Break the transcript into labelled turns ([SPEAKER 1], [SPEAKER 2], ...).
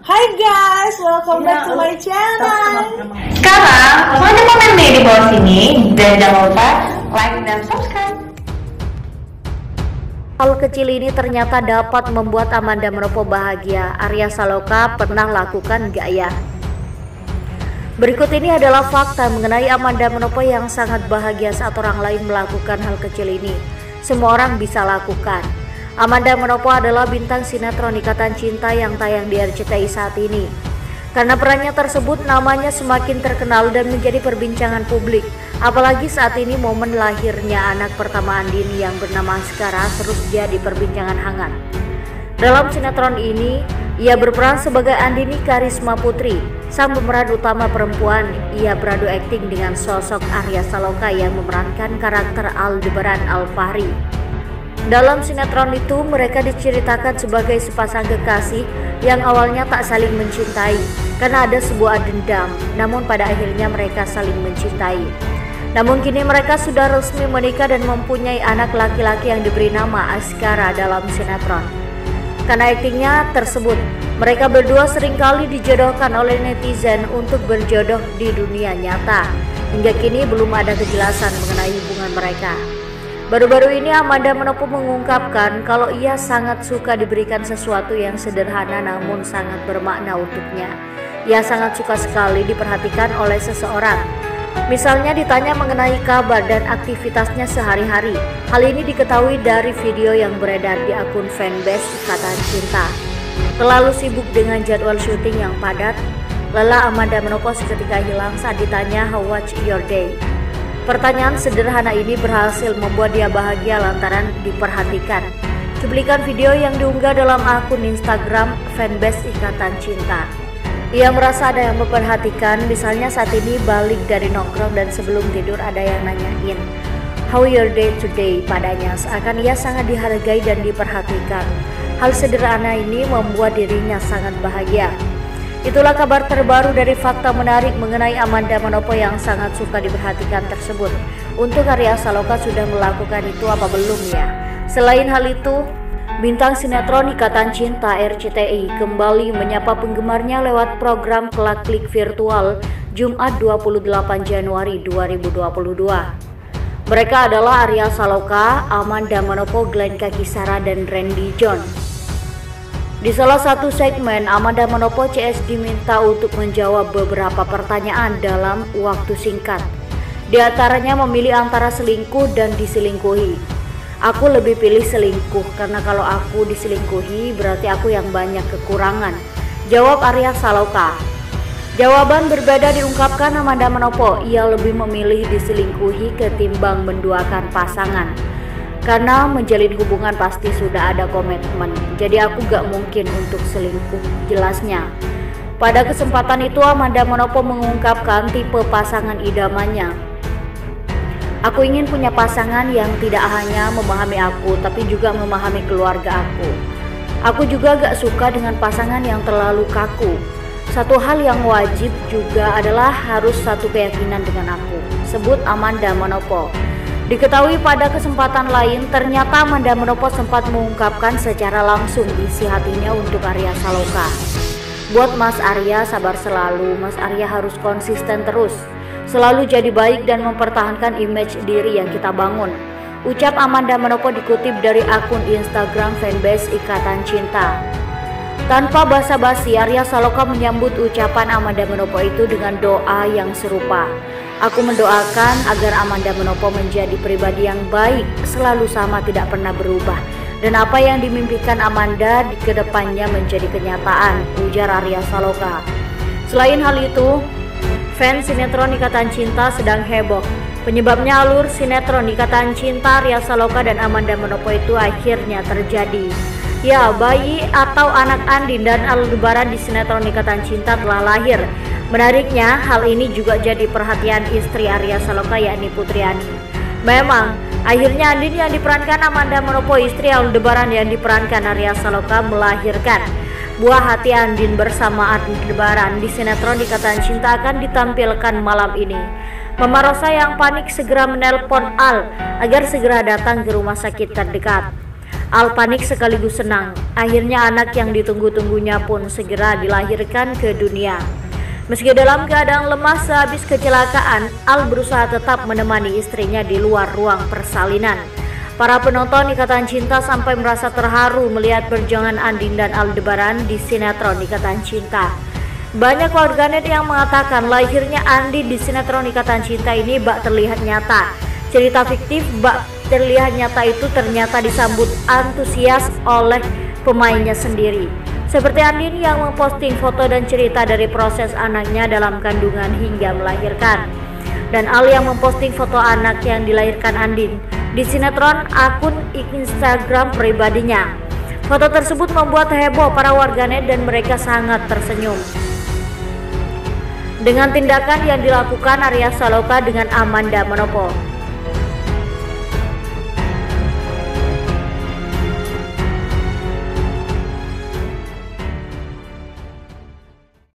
[SPEAKER 1] Hai guys, welcome back to my channel.
[SPEAKER 2] Sekarang langsung aja komen nih di bawah sini dan jangan lupa like dan subscribe.
[SPEAKER 3] Hal kecil ini ternyata dapat membuat Amanda Manopo bahagia. Arya Saloka pernah lakukan gak ya? Berikut ini adalah fakta mengenai Amanda Manopo yang sangat bahagia saat orang lain melakukan hal kecil ini. Semua orang bisa lakukan. Amanda Manopo adalah bintang sinetron Ikatan Cinta yang tayang di RCTI saat ini. Karena perannya tersebut, namanya semakin terkenal dan menjadi perbincangan publik. Apalagi saat ini momen lahirnya anak pertama Andini yang bernama Askara terus jadi perbincangan hangat. Dalam sinetron ini, ia berperan sebagai Andini Karisma Putri. Sang pemeran utama perempuan, ia beradu akting dengan sosok Arya Saloka yang memerankan karakter Aldebaran Alfahri. Dalam sinetron itu, mereka diceritakan sebagai sepasang kekasih yang awalnya tak saling mencintai karena ada sebuah dendam, namun pada akhirnya mereka saling mencintai. Namun kini mereka sudah resmi menikah dan mempunyai anak laki-laki yang diberi nama Askara dalam sinetron. Karena aktingnya tersebut, mereka berdua seringkali dijodohkan oleh netizen untuk berjodoh di dunia nyata. Hingga kini belum ada kejelasan mengenai hubungan mereka. Baru-baru ini Amanda Manopo mengungkapkan kalau ia sangat suka diberikan sesuatu yang sederhana namun sangat bermakna untuknya. Ia sangat suka sekali diperhatikan oleh seseorang. Misalnya ditanya mengenai kabar dan aktivitasnya sehari-hari. Hal ini diketahui dari video yang beredar di akun fanbase Ikatan Cinta. Terlalu sibuk dengan jadwal syuting yang padat, lelah Amanda Manopo seketika hilang saat ditanya how was your day. Pertanyaan sederhana ini berhasil membuat dia bahagia lantaran diperhatikan. Cuplikan video yang diunggah dalam akun Instagram fanbase Ikatan Cinta. Ia merasa ada yang memperhatikan, misalnya saat ini balik dari nongkrong dan sebelum tidur ada yang nanyain how your day today padanya, seakan ia sangat dihargai dan diperhatikan. Hal sederhana ini membuat dirinya sangat bahagia. Itulah kabar terbaru dari fakta menarik mengenai Amanda Manopo yang sangat suka diperhatikan tersebut. Untuk Arya Saloka sudah melakukan itu apa belum ya? Selain hal itu, bintang sinetron Ikatan Cinta RCTI kembali menyapa penggemarnya lewat program Kelak Klik Virtual Jumat 28 Januari 2022. Mereka adalah Arya Saloka, Amanda Manopo, Glenn Kakisara, dan Randy John. Di salah satu segmen, Amanda Manopo CS diminta untuk menjawab beberapa pertanyaan dalam waktu singkat. Di antaranya memilih antara selingkuh dan diselingkuhi. Aku lebih pilih selingkuh karena kalau aku diselingkuhi berarti aku yang banyak kekurangan, jawab Arya Saloka. Jawaban berbeda diungkapkan Amanda Manopo. Ia lebih memilih diselingkuhi ketimbang menduakan pasangan. Karena menjalin hubungan pasti sudah ada komitmen, jadi aku gak mungkin untuk selingkuh, jelasnya. Pada kesempatan itu Amanda Manopo mengungkapkan tipe pasangan idamannya. Aku ingin punya pasangan yang tidak hanya memahami aku, tapi juga memahami keluarga aku. Aku juga gak suka dengan pasangan yang terlalu kaku. Satu hal yang wajib juga adalah harus satu keyakinan dengan aku, sebut Amanda Manopo. Diketahui pada kesempatan lain, ternyata Amanda Manopo sempat mengungkapkan secara langsung isi hatinya untuk Arya Saloka. Buat Mas Arya, sabar selalu. Mas Arya harus konsisten terus, selalu jadi baik dan mempertahankan image diri yang kita bangun, ucap Amanda Manopo dikutip dari akun Instagram fanbase Ikatan Cinta. Tanpa basa-basi, Arya Saloka menyambut ucapan Amanda Manopo itu dengan doa yang serupa. Aku mendoakan agar Amanda Manopo menjadi pribadi yang baik, selalu sama, tidak pernah berubah. Dan apa yang dimimpikan Amanda di kedepannya menjadi kenyataan, ujar Arya Saloka. Selain hal itu, fans sinetron Ikatan Cinta sedang heboh. Penyebabnya alur sinetron Ikatan Cinta Arya Saloka dan Amanda Manopo itu akhirnya terjadi. Ya, bayi atau anak Andin dan Aldebaran di sinetron Ikatan Cinta telah lahir. Menariknya, hal ini juga jadi perhatian istri Arya Saloka yakni Putriani. Memang, akhirnya Andin yang diperankan Amanda Manopo, istri Aldebaran yang diperankan Arya Saloka melahirkan. Buah hati Andin bersama Aldebaran di sinetron Ikatan Cinta akan ditampilkan malam ini. Mama Rosa yang panik segera menelpon Al agar segera datang ke rumah sakit terdekat. Al panik sekaligus senang. Akhirnya anak yang ditunggu-tunggunya pun segera dilahirkan ke dunia. Meski dalam keadaan lemah sehabis kecelakaan, Al berusaha tetap menemani istrinya di luar ruang persalinan. Para penonton Ikatan Cinta sampai merasa terharu melihat perjuangan Andin dan Aldebaran di sinetron Ikatan Cinta. Banyak warganet yang mengatakan lahirnya Andin di sinetron Ikatan Cinta ini bak terlihat nyata. Cerita fiktif bak terlihat nyata itu ternyata disambut antusias oleh pemainnya sendiri. Seperti Andin yang memposting foto dan cerita dari proses anaknya dalam kandungan hingga melahirkan. Dan Al yang memposting foto anak yang dilahirkan Andin di sinetron akun Instagram pribadinya. Foto tersebut membuat heboh para warganet dan mereka sangat tersenyum dengan tindakan yang dilakukan Arya Saloka dengan Amanda Manopo.